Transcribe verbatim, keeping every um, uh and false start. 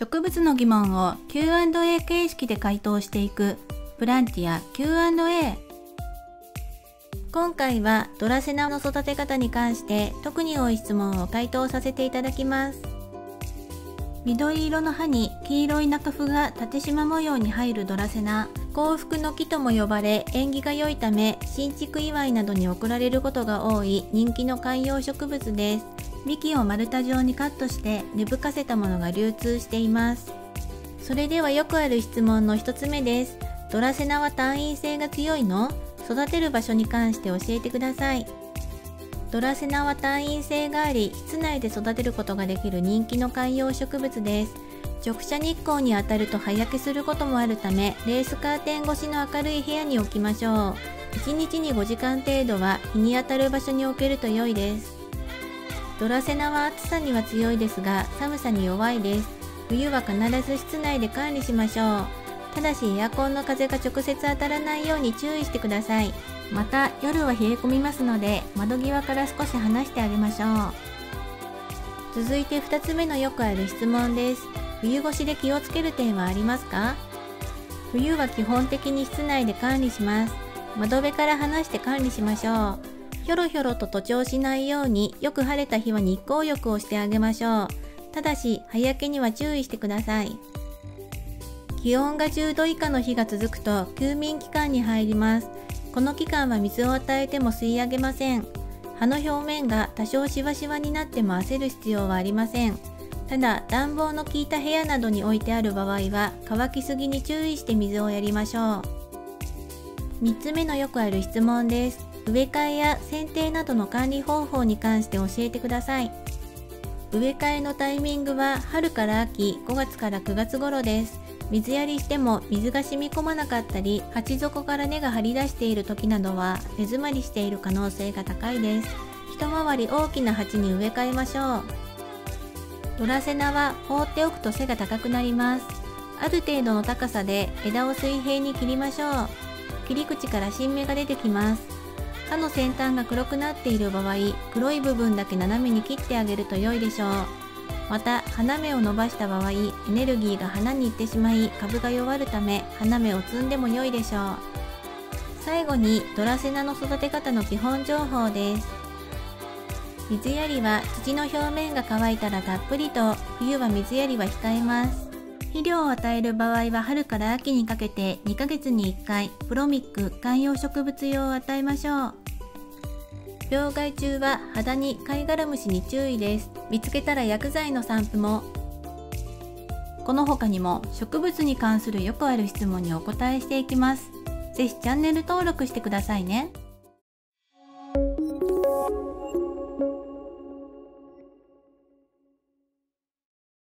植物の疑問を キューアンドエー 形式で回答していくプランティア キューアンドエー。今回はドラセナの育て方に関して特に多い質問を回答させていただきます。緑色の葉に黄色い中斑が縦縞模様に入るドラセナ、幸福の木とも呼ばれ縁起が良いため新築祝いなどに贈られることが多い人気の観葉植物です。幹を丸太状にカットして根付かせたものが流通しています。それではよくある質問の一つ目です。ドラセナは単陰性が強いの？育てる場所に関して教えてください。ドラセナは単陰性があり、室内で育てることができる人気の観葉植物です。直射日光に当たると葉焼けすることもあるため、レースカーテン越しの明るい部屋に置きましょう。いちにちにごじかん程度は日に当たる場所に置けると良いです。ドラセナは暑さには強いですが、寒さに弱いです。冬は必ず室内で管理しましょう。ただしエアコンの風が直接当たらないように注意してください。また夜は冷え込みますので、窓際から少し離してあげましょう。続いてふたつめのよくある質問です。冬越しで気をつける点はありますか？冬は基本的に室内で管理します。窓辺から離して管理しましょう。ひょろひょろと徒長しないように、よく晴れた日は日光浴をしてあげましょう。ただし葉焼けには注意してください。気温がじゅうど以下の日が続くと休眠期間に入ります。この期間は水を与えても吸い上げません。葉の表面が多少しわしわになっても焦る必要はありません。ただ暖房の効いた部屋などに置いてある場合は乾きすぎに注意して水をやりましょう。みっつめのよくある質問です。植え替えや剪定などの管理方法に関して教えてください。植え替えのタイミングは春から秋、ごがつからくがつ頃です。水やりしても水が染み込まなかったり、鉢底から根が張り出している時などは根詰まりしている可能性が高いです。一回り大きな鉢に植え替えましょう。ドラセナは放っておくと背が高くなります。ある程度の高さで枝を水平に切りましょう。切り口から新芽が出てきます。葉の先端が黒くなっている場合、黒い部分だけ斜めに切ってあげると良いでしょう。また花芽を伸ばした場合、エネルギーが花に行ってしまい株が弱るため花芽を摘んでも良いでしょう。最後にドラセナの育て方の基本情報です。水やりは土の表面が乾いたらたっぷりと、冬は水やりは控えます。肥料を与える場合は春から秋にかけてにかげつにいっかいプロミック観葉植物用を与えましょう。病害虫はハダニ、カイガラムシに注意です。見つけたら薬剤の散布も。この他にも植物に関するよくある質問にお答えしていきます。ぜひチャンネル登録してくださいね。